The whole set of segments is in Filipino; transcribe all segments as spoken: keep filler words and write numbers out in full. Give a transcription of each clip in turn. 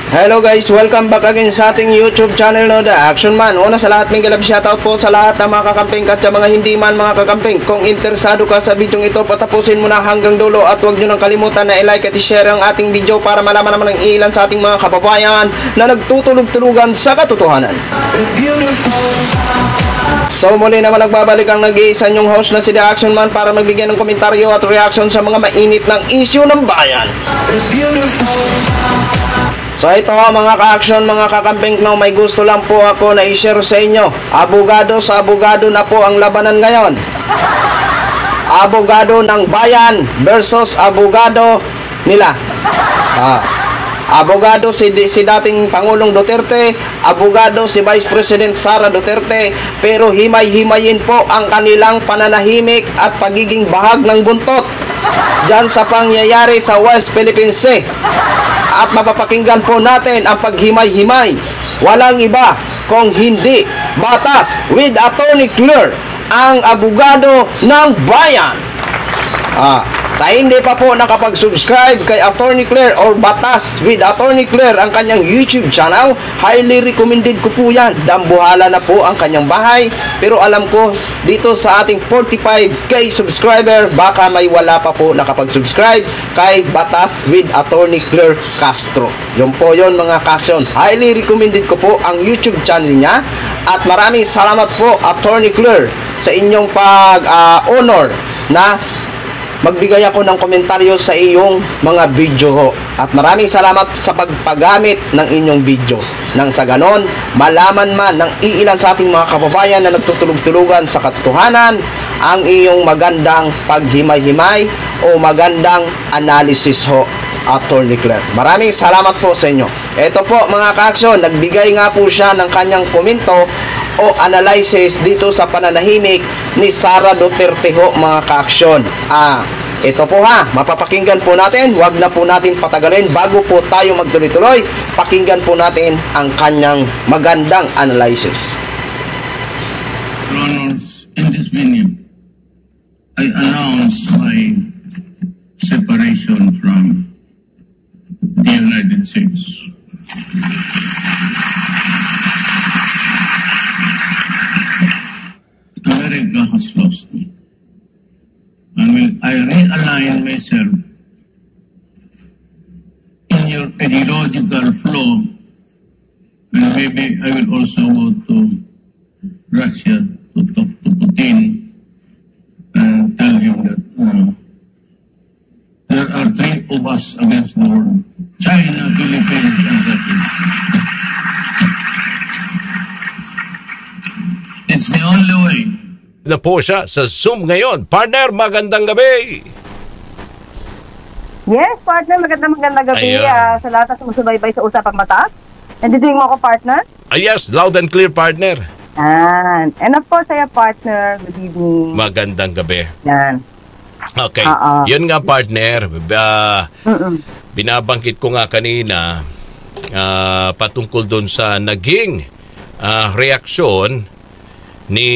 Hello guys, welcome back again sa ating YouTube channel no, The Action Man. Una sa lahat, may galab shoutout po sa lahat ng mga kakamping at sa mga hindi man mga kakamping. Kung interesado ka sa video ito, patapusin mo na hanggang dulo at huwag nyo nang kalimutan na i-like at i-share ang ating video para malaman naman ng ilan sa ating mga kababayan na nagtutulog-tulugan sa katotohanan. So muli naman nagbabalik ang nag-iisa nyong host na si The Action Man para magbigay ng komentaryo at reaction sa mga mainit ng issue ng bayan. So ito mga ka-action, mga kakamping, no, may gusto lang po ako na i-share sa inyo. Abogado sa abogado na po ang labanan ngayon. Abogado ng bayan versus abogado nila. Ah. Abogado si, si dating Pangulong Duterte, abogado si Vice President Sara Duterte, pero himay-himayin po ang kanilang pananahimik at pagiging bahag ng buntot dyan sa pangyayari sa West Philippine Sea. At mapapakinggan po natin ang paghimay-himay. Walang iba kung hindi Batas with Attorney Claire, ang abogado ng bayan. Ah, sa hindi pa po nakapag-subscribe kay Attorney Claire or Batas with Attorney Claire, ang kanyang YouTube channel, highly recommended ko po yan. Dambuhala na po ang kanyang bahay. Pero alam ko, dito sa ating forty-five K subscriber, baka may wala pa po nakapag-subscribe kay Batas with Attorney Claire Castro. Yun po yun mga ka-action. Highly recommended ko po ang YouTube channel niya. At maraming salamat po Attorney Claire sa inyong pag-honor uh, na magbigay ako ng komentaryo sa iyong mga video ko. At maraming salamat sa pagpagamit ng inyong video. Nang sa ganon, malaman man ng iilan sa ating mga kababayan na nagtutulog-tulugan sa katotohanan ang iyong magandang paghimay-himay o magandang analysis ho, Attorney Claire. Maraming salamat po sa inyo. Ito po mga ka-action, nagbigay nga po siya ng kanyang komento o analysis dito sa pananahimik ni Sara Duterte ho mga ka-action. Ah, ito po ha, mapapakinggan po natin. Huwag na po natin patagalin. Bago po tayo magtuloy-tuloy, pakinggan po natin ang kanyang magandang analysis. Honors, in this venue, I announce my separation from the United States. America has lost me. And will I realign myself in your ideological flow, and maybe I will also go to Russia to talk to Putin and tell him that uh, there are three of us against the world: China, Philippines, and Russia. It's the only way. Na po siya sa Zoom ngayon. Partner, magandang gabi. Yes, partner, magandang magandang gabi uh, sa lahat na sumusubaybay sa Usapang Mata. Nandidinig mo ako, partner? Ah, yes, loud and clear, partner. Yan. And of course, saya, partner. Good evening. Magandang gabi. Yan. Okay. Uh-uh. Yun nga, partner. Uh, binabangkit ko nga kanina uh, patungkol doon sa naging uh, reaksyon ni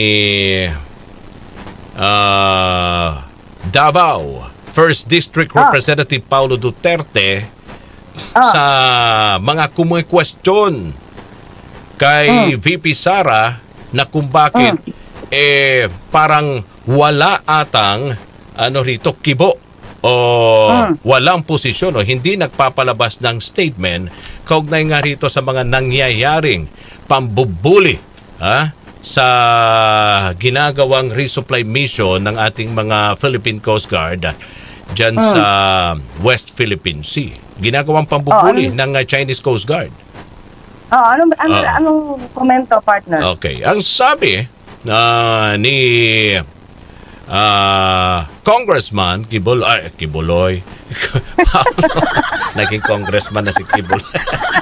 uh, Davao First District ah. Representative Paulo Duterte ah. sa mga kumu-question kay ah. V P Sara na kung bakit ah. eh parang wala atang ano rito kibo o ah. walang posisyon o hindi nagpapalabas ng statement kaugnay nga rito sa mga nangyayaring pambubuli ha sa ginagawang resupply mission ng ating mga Philippine Coast Guard dyan hmm. sa West Philippine Sea. Ginagawang pambubuli oh, ano? ng uh, Chinese Coast Guard. Oh, ano, ano, uh, anong komento, partner? Okay. Ang sabi uh, ni uh, Congressman Kibuloy, ay, Kibuloy. Naging congressman na si Kibuloy.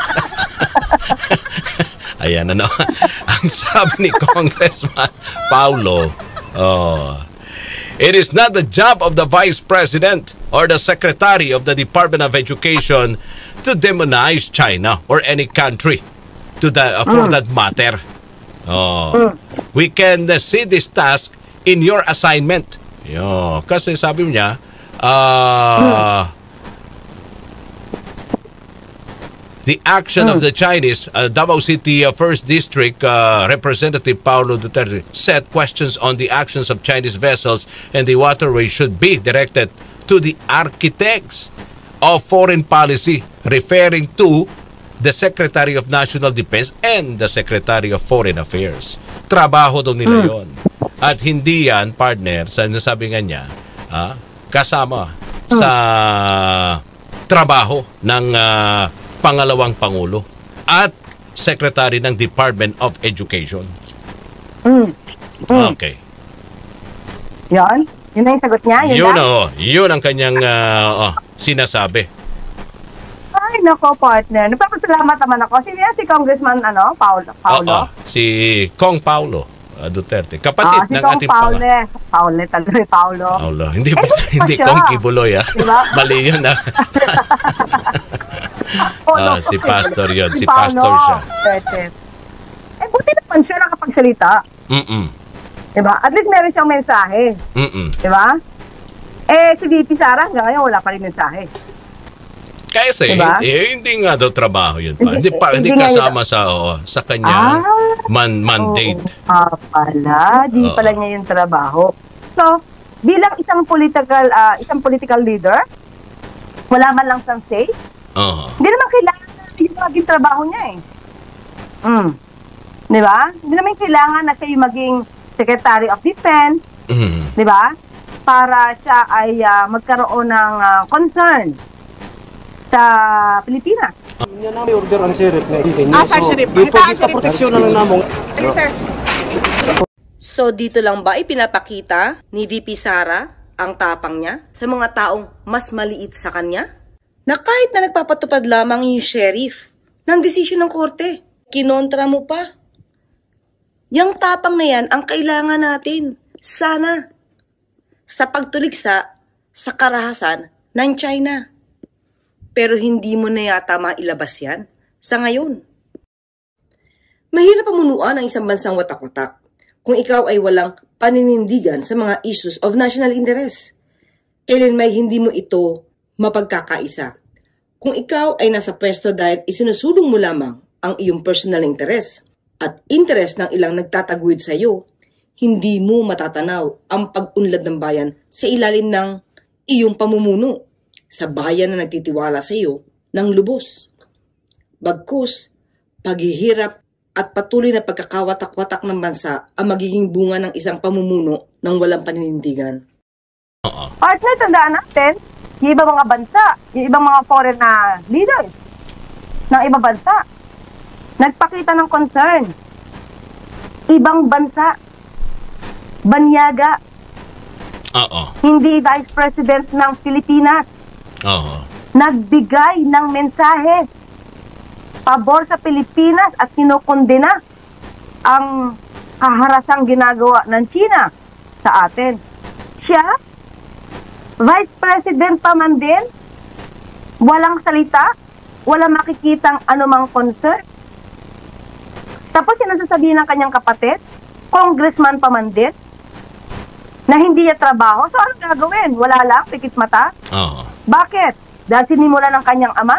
Ayan, ano, ang sabi ni Congressman Paulo, oh, it is not the job of the Vice President or the Secretary of the Department of Education to demonize China or any country to the, uh, for mm. that matter. Oh, mm. We can uh, see this task in your assignment. Yo, kasi sabi niya, uh, mm. the action of the Chinese, uh, Davao City uh, First District uh, Representative Paulo Duterte said questions on the actions of Chinese vessels and the waterway should be directed to the architects of foreign policy, referring to the Secretary of National Defense and the Secretary of Foreign Affairs. Trabaho daw nila yon. At hindi yan, partner, sa nasabi nga niya, ah, kasama sa trabaho ng uh, pangalawang Pangulo at Secretary ng Department of Education. Mm. Mm. Okay. Yan? Yun na yung sagot niya? Yun, Yun, na? oh, yun ang kanyang uh, oh, sinasabi. Ay, nako, partner. Nagpapasalamat naman ako. Sino yan? Si Congressman, ano? Paulo? Paulo? Oo, si Kong Paulo uh, Duterte. Kapatid Ah, si ng Kong ating Paulo. pang- Paulo, talaga Paulo. Paulo. Hindi, Eh, buti pa hindi siya. Kong Kibuloy, ah. Diba? Mali yun, ah. Oh, Ah, no. si Pastor yun. Si Paulo. Pastor siya. Pwede. Eh, buti naman siya nakapagsalita. Mm-mm. Diba? At least meron siyang mensahe. Mm-mm. Diba? Eh, si V P Sara hanggang ngayon wala pa rin mensahe. Kasi, Diba? eh, hindi nga daw trabaho yun pa. Hindi, Hindi- pa, hindi hindi nga kasama sa, oo, sa kanyang Ah. man, mandate. Oo. Ah, pala. Di Oo. pala niya yung trabaho. So, bilang isang political ah, isang political leader, wala man lang siyang say, Oo. hindi naman kailangan na yung maging trabaho niya eh. Mm. Di ba? Hindi naman kailangan na siya yung maging Secretary of Defense, Mm. di ba? Para siya ay ah, magkaroon ng ah, concern sa Pilipinas. May order ang sheriff na hindi. Ah, sa sheriff. Kita sheriff. Proteksyon na lang namong. So dito lang ba ipinapakita ni V P Sara ang tapang niya sa mga taong mas maliit sa kanya? Na kahit na nagpapatupad lamang yung sheriff ng desisyon ng korte, kinontra mo pa. Yang tapang na yan ang kailangan natin, sana, sa pagtuligsa sa karahasan ng China. Pero hindi mo na yata mailabas yan sa ngayon. Mahirap pamunuan ang isang bansang watak-watak kung ikaw ay walang paninindigan sa mga issues of national interest. Kailan may hindi mo ito mapagkakaisa. Kung ikaw ay nasa pwesto dahil isinusulong mo lamang ang iyong personal interest at interest ng ilang nagtataguyod sa iyo, hindi mo matatanaw ang pag-unlad ng bayan sa ilalim ng iyong pamumuno sa bayan na nagtitiwala sa iyo ng lubos. Bagkus, paghihirap at patuloy na pagkakawatak-watak ng bansa ang magiging bunga ng isang pamumuno ng walang paninindigan. Partner, tandaan natin, yung ibang mga bansa, yung ibang mga foreign na leaders ng ibang bansa, nagpakita ng concern. Ibang bansa, banyaga, Oo. hindi Vice President ng Pilipinas, Oo. nagbigay ng mensahe pabor sa Pilipinas at kinukondena ang kaharasang ginagawa ng China sa atin. Siya, Vice President pa man din, walang salita, walang makikitang anumang concern. Tapos sinasasabihin ng kanyang kapatid, congressman pa man din, na hindi niya trabaho. So ano gagawin? Wala lang, pikit mata? Oo. Bakit? Dahil sinimula ng kanyang ama?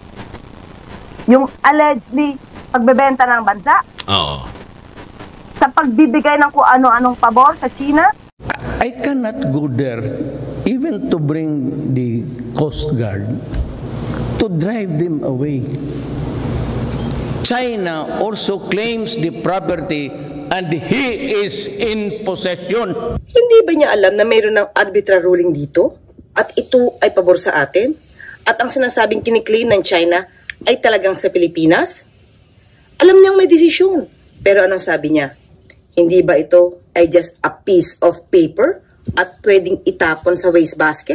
Yung allegedly pagbebenta ng bansa? Oo. Sa pagbibigay ng kung ano-anong pabor sa China? I cannot go there even to bring the Coast Guard to drive them away. China also claims the property and he is in possession. Hindi ba niya alam na mayroon ng arbitral ruling dito? At ito ay pabor sa atin? At ang sinasabing kiniklaim ng China ay talagang sa Pilipinas? Alam niyang may desisyon. Pero anong sabi niya? Hindi ba ito ay just a piece of paper at pwedeng itapon sa wastebasket?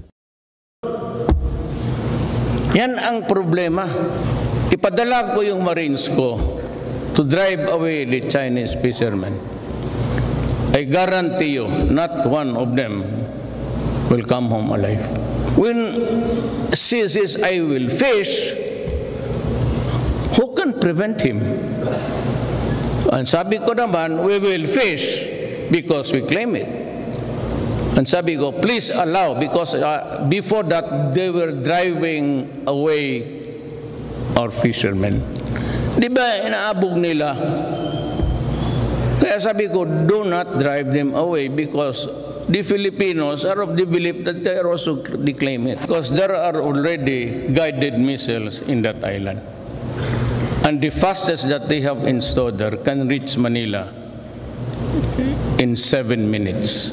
Yan ang problema. Ipadala ko yung Marines ko to drive away the Chinese fishermen. I guarantee you, not one of them will come home alive. When she says, I will fish, who can prevent him? And sabi ko naman, we will fish because we claim it. And sabi ko, please allow, because uh, before that, they were driving away our fishermen. Di ba inaabog nila? Kaya sabi ko, do not drive them away because the Filipinos are of the belief that they are also declaim it. Because there are already guided missiles in that island. And the fastest that they have installed there can reach Manila in seven minutes.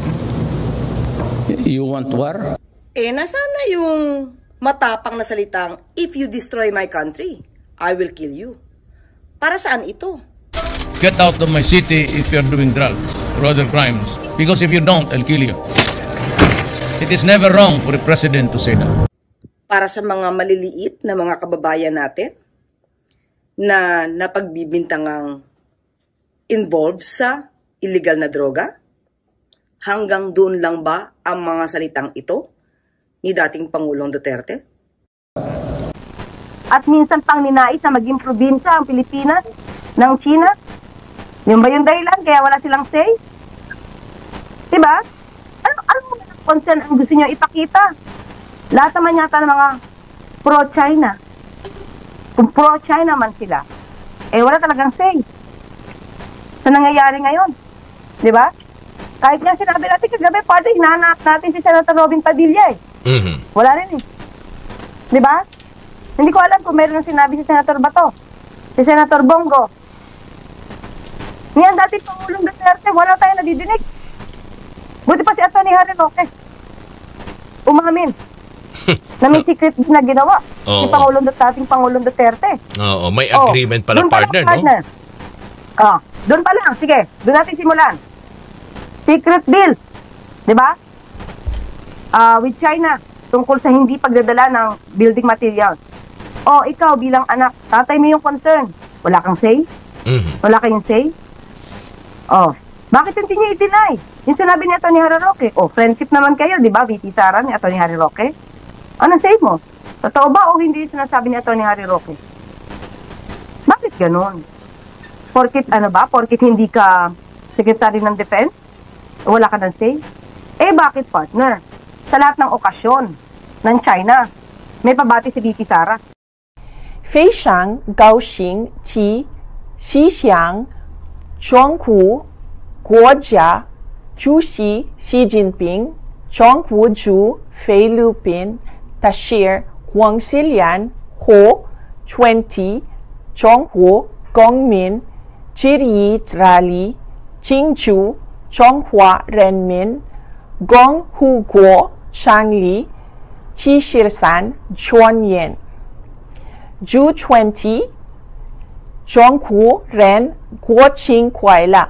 You want war? Eh, nasaan na yung matapang na salitang, if you destroy my country, I will kill you? Para saan ito? Get out of my city if you're doing drugs or other crimes. Because if you don't, I'll kill you. It is never wrong for a president to say that. Para sa mga maliliit na mga kababayan natin na napagbibintangang involved sa illegal na droga? Hanggang doon lang ba ang mga salitang ito ni dating Pangulong Duterte? At minsan pang ninais na maging probinsya ang Pilipinas ng China? Yung ba yung dahilan kaya wala silang say? Diba? Ano, ano ang concern ang gusto nyo ipakita? Lahat naman yata ng mga pro-China. Kung pro-China man sila, eh wala talagang say sa nangyayari ngayon. Diba? Kahit nga sinabi natin kagabi, pwede hinahanap natin si Senator Robin Padilla eh. Mm-hmm. Wala rin eh. Diba? Hindi ko alam kung meron ng sinabi si Senator Bato, si Senator Bongo. Ngayon dati Pangulong Duterte, wala tayong nadidinig. Buti pa si Atty. Harry Roque umamin na may secret na ginawa Oo. si Pangulong Duterte, Pangulong Duterte. Oo, may agreement oh, pala partner, pa partner, no? Oh, doon pa lang, sige, doon natin simulan. Secret bill, di ba? Uh, with China, tungkol sa hindi pagdadala ng building materials. O, ikaw bilang anak, tatay mo yung concern. Wala kang say? Mm-hmm. Wala kayong say? O, bakit hindi niya i-deny? Yung sinabi ni Atty. Harry Roque, o, friendship naman kayo, di ba? V P Sara ni Atty. Harry Roque. Anong say mo? Totoo ba o hindi sinasabi ni Atty. Harry Roque? Bakit ganun? Porkit ano ba? Porkit hindi ka Secretary ng Defense? Wala ka ng say? Eh, bakit partner? Sa lahat ng okasyon ng China, may pabati si V P Sara. 非常高兴及希望中国国家主席习近平、中国驻菲律宾大使黄世良和全体中国公民致意热烈庆祝中华人民共和国成立七十三周年。祝全体中国人国庆快乐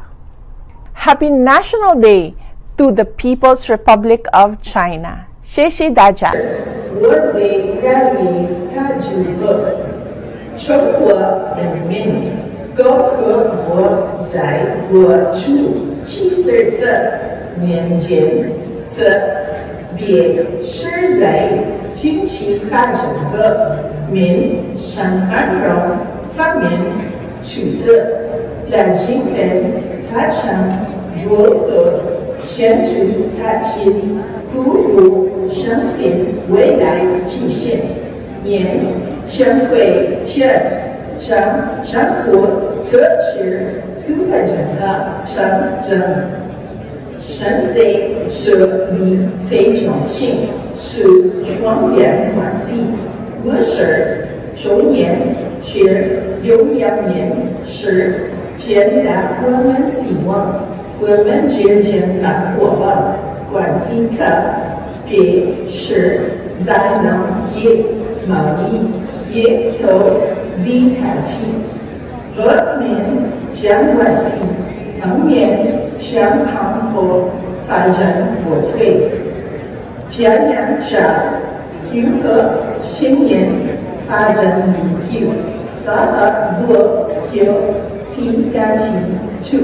Happy National Day to the People's Republic of China. 谢谢大家。 我在人民大俱乐中国人民共和国在我处七十四年间，这别是在经济发展的民生繁荣方面取得两千人达成若何显著踏进鼓舞相信未来极限年将会见证中国特区资本主义成长。现在设立非常性是双边关系，我是中年且有两年是建立我们希望我们渐渐在伙伴关系的，别是在农业、贸易、业投资开启和民间关系方面。向康和发展国粹，加强着融合新年发展旅游，在合作有新感情处，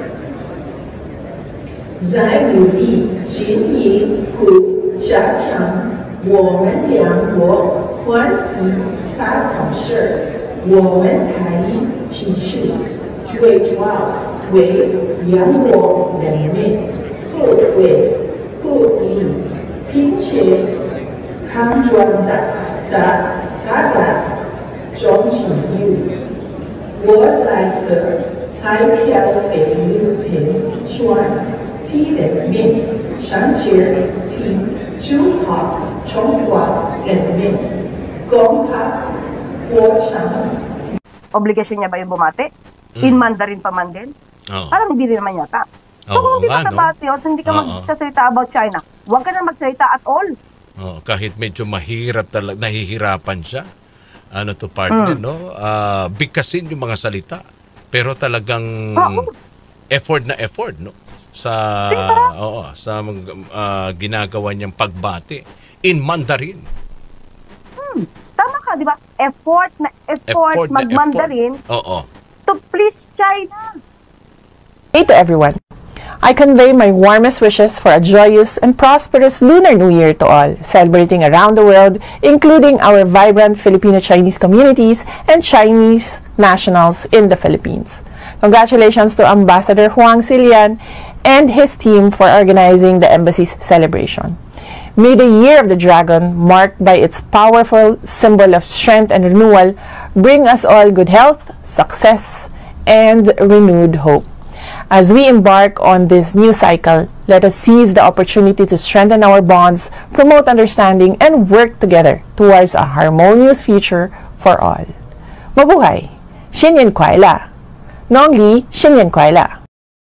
在努力经营和加强我们两国关系的同时，我们可以继续最主要。为两国人民互惠互利，并且抗转在在在在钟景佑。我在这彩票费六平选体人民上节第九号中华人民共和国上。 Obligasyon niya ba yung bumati? In Mandarin pa man din? Oo. Parang hindi rin naman yata. So Oo kung hindi nga, ka no? patriots, hindi ka Oo. magsasalita about China, huwag ka na magsalita at all. Oh, kahit medyo mahirap talaga, nahihirapan siya. Ano to partner, Mm. no? Ah, bigkasin yung mga salita. Pero talagang Oo. effort na effort, no? Sa oo, sa mag- ah, ginagawa niyang pagbati in Mandarin. Hmm. Tama ka, di ba? Effort na effort, Effort na mag-Mandarin effort. Oo. to please China. Hey to everyone. I convey my warmest wishes for a joyous and prosperous Lunar New Year to all, celebrating around the world, including our vibrant Filipino-Chinese communities and Chinese nationals in the Philippines. Congratulations to Ambassador Huang Silian and his team for organizing the embassy's celebration. May the Year of the Dragon, marked by its powerful symbol of strength and renewal, bring us all good health, success, and renewed hope. As we embark on this new cycle, let us seize the opportunity to strengthen our bonds, promote understanding, and work together towards a harmonious future for all. Mabuhay! Xinyan Kuaila! Nong Li, Xinyan Kuaila!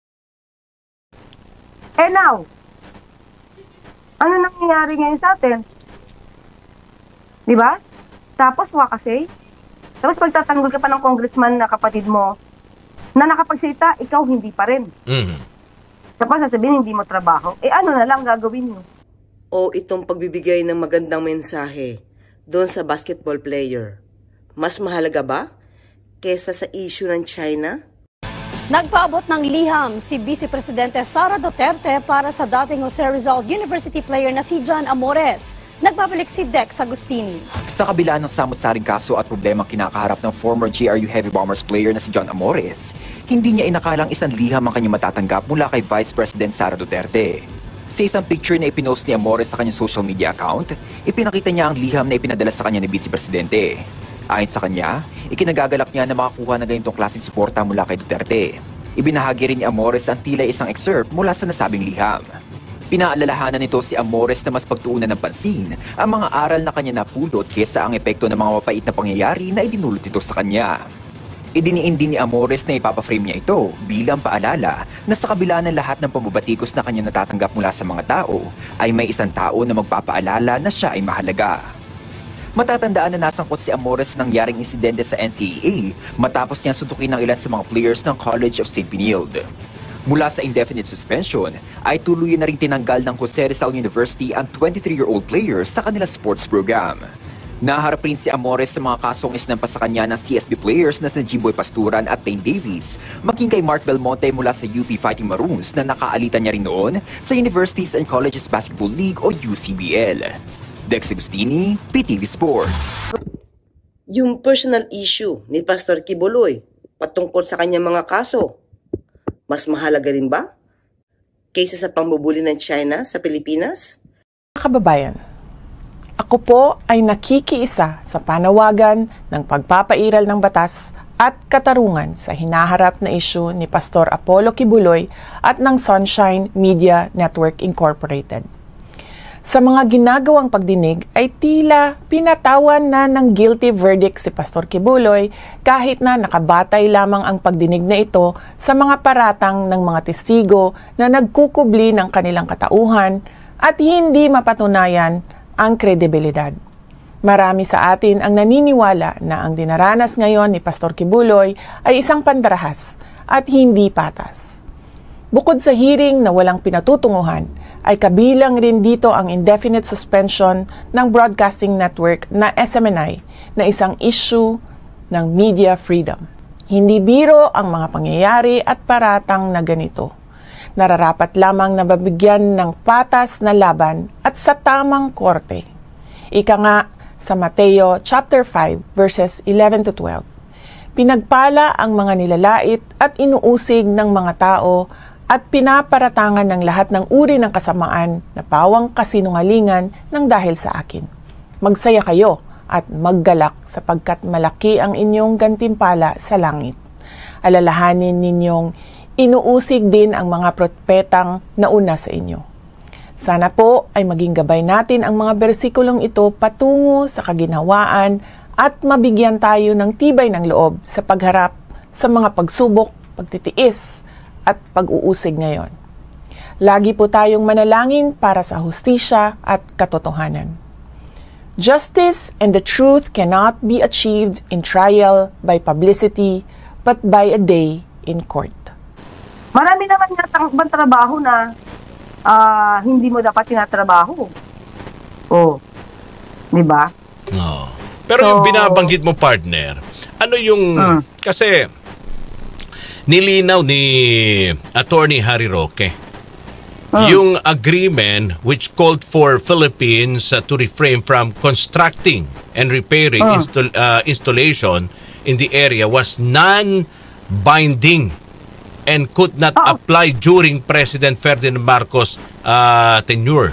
Eh now, ano nangyayari ngayon sa atin? Di ba? Tapos wakasay. Tapos pagtatanggol ka pa ng congressman na kapatid mo, na nakapagsalita, ikaw hindi pa rin. Mhm. Tapos sasabihin, hindi mo trabaho. Eh ano na lang gagawin mo? O itong pagbibigay ng magandang mensahe doon sa basketball player, mas mahalaga ba kesa sa issue ng China? Nagpaabot ng liham si Vice Presidente Sara Duterte para sa dating Jose Rizal University player na si John Amores. Nagpapalik si Dex Agustini. Sa kabila ng samot-saring kaso at problema kinakaharap ng former J R U Heavy Bombers player na si John Amores, hindi niya inakalang isang liham ang kanyang matatanggap mula kay Vice President Sara Duterte. Sa isang picture na ipinost ni Amores sa kanyang social media account, ipinakita niya ang liham na ipinadala sa kanya ni Vice Presidente. Ayon sa kanya, ikinagagalak niya na makakuha ng ganitong klaseng suporta mula kay Duterte. Ibinahagi rin ni Amores ang tila isang excerpt mula sa nasabing liham. Pinaalalahanan nito si Amores na mas pagtuunan ng pansin ang mga aral na kanya napulot kesa ang epekto ng mga mapait na pangyayari na idinulot ito sa kanya. Idiniin din ni Amores na ipapaframe niya ito bilang paalala na sa kabila ng lahat ng pambabatikos na kanya natatanggap mula sa mga tao, ay may isang tao na magpapaalala na siya ay mahalaga. Matatandaan na nasangkot si Amores sa nangyaring insidente sa N C A A matapos niyang suntukin ng ilan sa mga players ng College of Saint Benilde. Mula sa indefinite suspension, ay tuluyan na rin tinanggal ng Jose Rizal University ang twenty-three-year-old players sa kanila sports program. Naharap rin si Amores sa mga kasong isinampa sa kanya ng C S B players na si Jimboy Pasturan at Tain Davies, maging kay Mark Belmonte mula sa U P Fighting Maroons na nakaalitan niya rin noon sa Universities and Colleges Basketball League o U C B L. Dex Agustini, P T V Sports. Yung personal issue ni Pastor Kibuloy patungkol sa kanyang mga kaso, mas mahalaga rin ba kaysa sa pambubuli ng China sa Pilipinas? Mga kababayan, ako po ay nakikiisa sa panawagan ng pagpapairal ng batas at katarungan sa hinaharap na isyu ni Pastor Apollo Kibuloy at ng Sunshine Media Network Incorporated. Sa mga ginagawang pagdinig ay tila pinatawan na ng guilty verdict si Pastor Kibuloy kahit na nakabatay lamang ang pagdinig na ito sa mga paratang ng mga testigo na nagkukubli ng kanilang katauhan at hindi mapatunayan ang kredibilidad. Marami sa atin ang naniniwala na ang dinaranas ngayon ni Pastor Kibuloy ay isang pandarahas at hindi patas. Bukod sa hearing na walang pinatutunguhan, ay kabilang rin dito ang indefinite suspension ng broadcasting network na S M N I na isang issue ng media freedom. Hindi biro ang mga pangyayari at paratang na ganito. Nararapat lamang na mabigyan ng patas na laban at sa tamang korte. Ika nga sa Mateo chapter five verses eleven to twelve. Pinagpala ang mga nilalait at inuusig ng mga tao at pinaparatangan ng lahat ng uri ng kasamaan na pawang kasinungalingan ng dahil sa akin. Magsaya kayo at maggalak sapagkat malaki ang inyong gantimpala sa langit. Alalahanin ninyong inuusig din ang mga propetang nauna sa inyo. Sana po ay maging gabay natin ang mga bersikulong ito patungo sa kaginhawaan at mabigyan tayo ng tibay ng loob sa pagharap sa mga pagsubok, pagtitiis at pag-uusig ngayon. Lagi po tayong manalangin para sa hustisya at katotohanan. Justice and the truth cannot be achieved in trial by publicity, but by a day in court. Marami naman nga bang trabaho na uh, hindi mo dapat tinatrabaho. Oh, di ba? No. Pero So, yung binabanggit mo, partner, ano yung, Hmm. kasi nilinaw ni Attorney Harry Roque, yung agreement which called for Philippines uh, to refrain from constructing and repairing Ah. install, uh, installation in the area was non-binding and could not Ah. apply during President Ferdinand Marcos uh, tenure.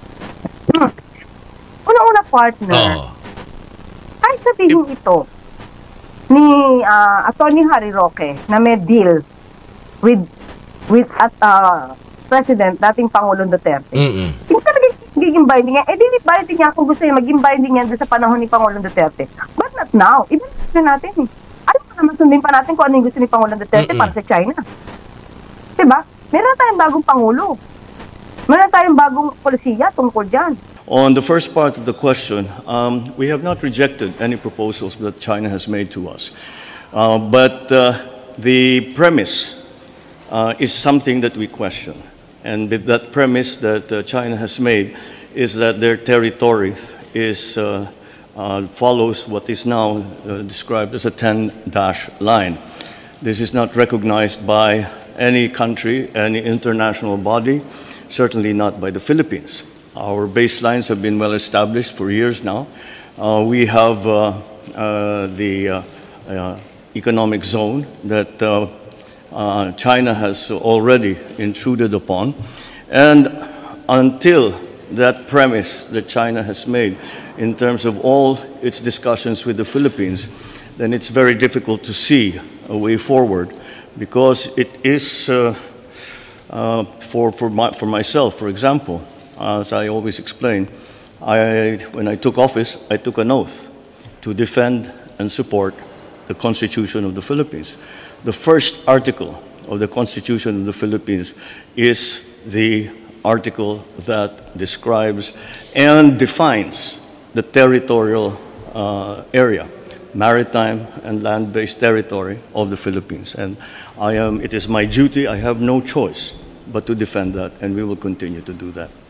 Una-una, partner, Oh. ay sabihin ito ni uh, Attorney Harry Roque na may deal with with at uh, President, dating Pangulong Duterte. Mm-mm. Hindi talaga magiging binding yan. Eh, di binding niya kung gusto niya maging binding yan doon sa panahon ni Pangulong Duterte. But not now. Iba na natin eh. Alam mo naman, sundin pa natin kung ano yung gusto ni Pangulong Duterte Mm-mm. para sa China. Diba? Meron tayong bagong Pangulo. Meron tayong bagong polisiya tungkol dyan. On the first part of the question, um, we have not rejected any proposals that China has made to us. Uh, but uh, the premise uh, is something that we question. And with that premise that uh, China has made is that their territory is, uh, uh, follows what is now uh, described as a ten-dash line. This is not recognized by any country, any international body, certainly not by the Philippines. Our baselines have been well established for years now. Uh, we have uh, uh, the uh, uh, economic zone that uh, uh, China has already intruded upon. And until that premise that China has made in terms of all its discussions with the Philippines, then it's very difficult to see a way forward, because it is, uh, uh, for, for, my, for myself, for example, as I always explain, I, when I took office, I took an oath to defend and support the Constitution of the Philippines. The first article of the Constitution of the Philippines is the article that describes and defines the territorial uh, area, maritime and land-based territory of the Philippines. And I am, it is my duty, I have no choice but to defend that, and we will continue to do that.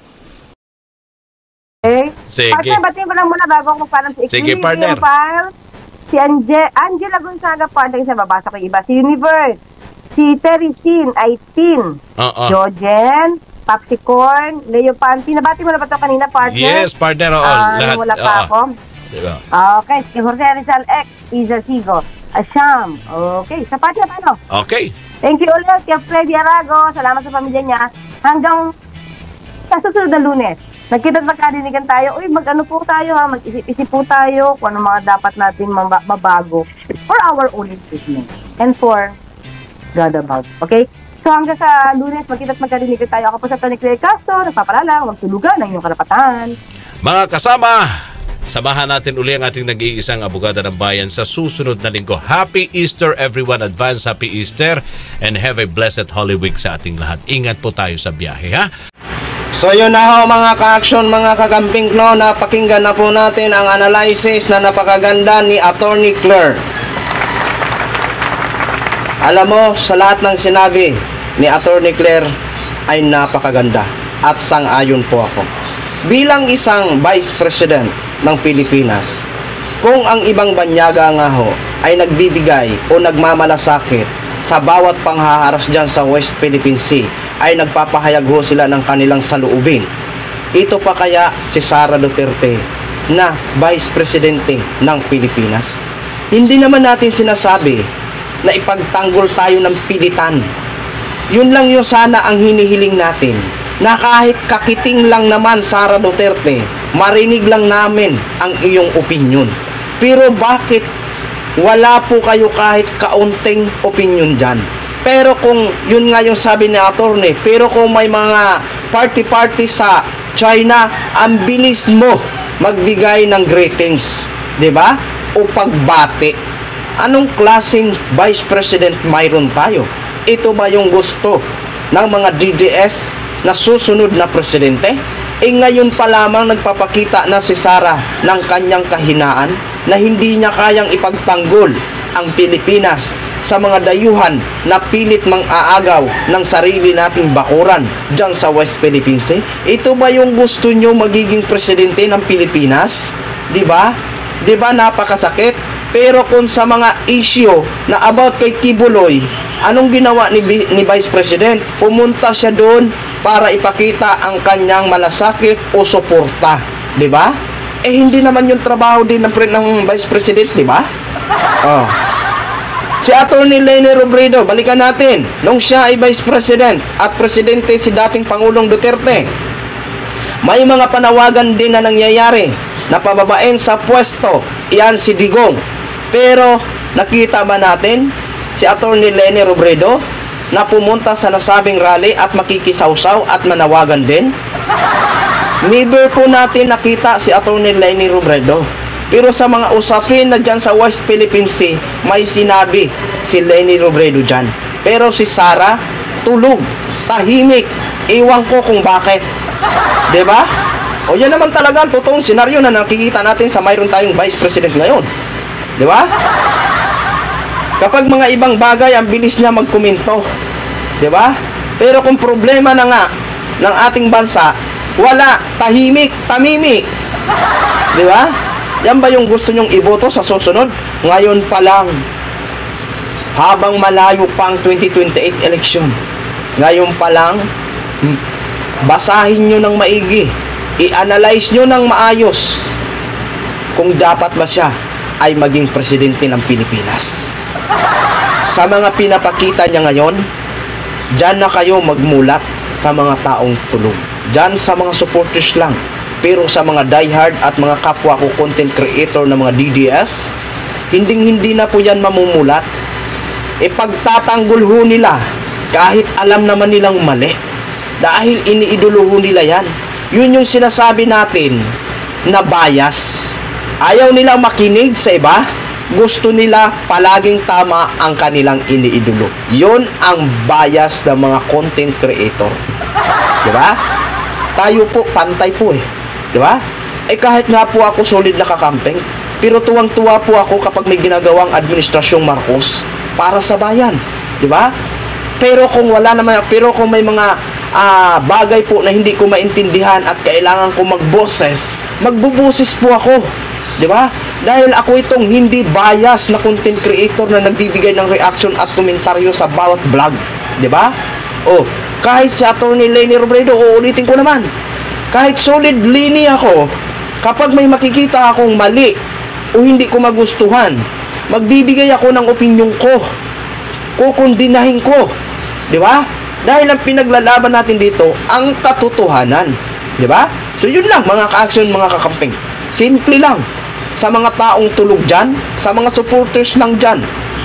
Okay? Sige. Partner, batiin ko lang muna bago ako magpalang sa Sige, Equilibrium partner. File. Si Ange, Angela Gonzaga, partner, isa babasa ko yung iba. Si Universe, si Terry Sin, Aitin, Oo. Jojen, Popsicorn, Leo Panty. Nabati mo na ba ito kanina, partner? Yes, partner. Oo, Ah, lahat. wala pa Oo. ako. Diba? Okay, si Jose Rizal X, Isa Sigo, Asham. Okay, sa partner, paano? Okay. Thank you ulit kay Freddy Arago. Salamat sa pamilya niya. Hanggang sa susunod na Lunes. Nagkita at magkadinigan tayo. Uy, mag-ano po tayo ha. Mag-isip-isip po tayo kung ano mga dapat natin mab- mabago for our own improvement and for God above. Okay? So hanggang sa Lunes, magkita at magkadinigan tayo. Ako po sa Tony Claire Castro. Nagpapalala, huwag tulugan ang inyong karapatan. Mga kasama, samahan natin uli ang ating nag-iisang abogada ng bayan sa susunod na linggo. Happy Easter everyone. Advance Happy Easter and have a blessed Holy Week sa ating lahat. Ingat po tayo sa biyahe, ha? So yun na ho mga ka-action, mga kagamping, no, napakinggan na po natin ang analysis na napakaganda ni Attorney Claire. Alam mo, sa lahat ng sinabi ni Attorney Claire ay napakaganda at sang-ayon po ako. Bilang isang Vice President ng Pilipinas, kung ang ibang banyaga nga ho ay nagbibigay o nagmamalasakit sa bawat panghaharas dyan sa West Philippine Sea, ay nagpapahayag ho sila ng kanilang saluubin. Ito pa kaya si Sara Duterte na Vice Presidente ng Pilipinas? Hindi naman natin sinasabi na ipagtanggol tayo ng pilitan. Yun lang yung sana ang hinihiling natin, na kahit kakiting lang naman Sara Duterte marinig lang namin ang iyong opinion. Pero bakit wala po kayo kahit kaunting opinion dyan? Pero kung yun nga yung sabi ni attorney, pero kung may mga party-party sa China, ang bilis mo magbigay ng greetings, di ba? O pagbati. Anong klaseng Vice President mayroon tayo? Ito ba yung gusto ng mga D D S na susunod na presidente? Eh ngayon pa lamang nagpapakita na si Sara ng kanyang kahinaan na hindi niya kayang ipagtanggol ang Pilipinas sa mga dayuhan na pilit mang aagaw ng sarili nating bakuran dyan sa West Philippine Sea. Ito ba yung gusto nyo magiging presidente ng Pilipinas? Diba? Diba napakasakit? Pero kung sa mga issue na about kay Kibuloy, anong ginawa ni, ni Vice President? Pumunta siya doon para ipakita ang kanyang malasakit o suporta. Diba? Eh hindi naman yung trabaho din ng, ng Vice President, diba? Oh. Si Attorney Leni Robredo, balikan natin, nung siya ay Vice President at Presidente si dating Pangulong Duterte, may mga panawagan din na nangyayari na pababain sa pwesto, iyan si Digong. Pero nakita ba natin si Attorney Leni Robredo na pumunta sa nasabing rally at makikisawsaw at manawagan din? Never po natin nakita si Attorney Leni Robredo. Pero sa mga usapin na dyan sa West Philippine Sea, may sinabi si Leni Robredo dyan. Pero si Sara, tulog, tahimik. Iwan ko kung bakit. Diba? O yan naman talaga ang totoong senaryo na nakikita natin sa mayroon tayong Vice President ngayon. Diba? Kapag mga ibang bagay, ang bilis niya magkomento. Diba? Pero kung problema na nga ng ating bansa, wala, tahimik, tamimi. Diba? Yan ba yung gusto nyong iboto sa susunod? Ngayon pa lang, habang malayo pa ang twenty twenty-eight election, ngayon pa lang, basahin nyo ng maigi, i-analyze nyo ng maayos kung dapat ba siya ay maging presidente ng Pilipinas. Sa mga pinapakita niya ngayon, dyan na kayo magmulat sa mga taong tulog. Dyan sa mga supporters lang. Pero sa mga diehard at mga kapwa ko content creator ng mga D D S, hinding-hindi na po yan mamumulat. E pagtatanggol ho nila, kahit alam naman nilang mali. Dahil iniidolo ho nila yan. Yun yung sinasabi natin na bias. Ayaw nilang makinig sa iba. Gusto nila palaging tama ang kanilang iniidolo. Yun ang bias ng mga content creator. Diba? Tayo po, pantay po eh. Diba? Eh kahit nga po ako solid na kakamping, pero tuwang-tuwa po ako kapag may ginagawang administrasyong Marcos para sa bayan. Diba? Pero kung wala naman, pero kung may mga uh, bagay po na hindi ko maintindihan at kailangan ko magboses, magbuboses po ako. Diba? Dahil ako itong hindi bias na content creator na nagbibigay ng reaction at komentaryo sa bawat vlog. Diba? O, kahit si Attorney Leni Robredo, uulitin ko naman. Kahit solid linya ako, kapag may makikita akong mali o hindi ko magustuhan, magbibigay ako ng opinyon ko. Kukundinahin ko. Di ba? Dahil ang pinaglalaban natin dito, ang katotohanan. Di ba? So yun lang mga ka-action, mga kakamping. Simple lang. Sa mga taong tulog dyan, sa mga supporters lang dyan,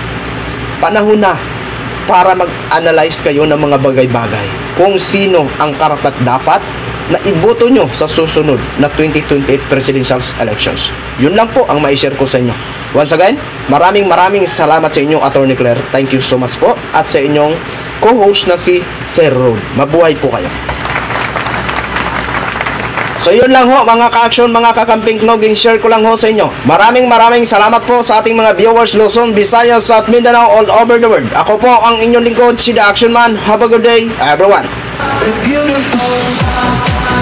panahon na para mag-analyze kayo ng mga bagay-bagay. Kung sino ang karapat dapat na iboto nyo sa susunod na twenty twenty-eight presidential elections. Yun lang po ang ma-share ko sa inyo. Once again, maraming maraming salamat sa inyo, Attorney Claire. Thank you so much po. At sa inyong co-host na si Sir Rod. Mabuhay po kayo. So yun lang ho mga ka-action, mga kakamping knowing, share ko lang ho sa inyo. Maraming maraming salamat po sa ating mga viewers Luzon, Visayas at Mindanao all over the world. Ako po ang inyong lingkod, si The Action Man. Have a good day, everyone. Beautiful.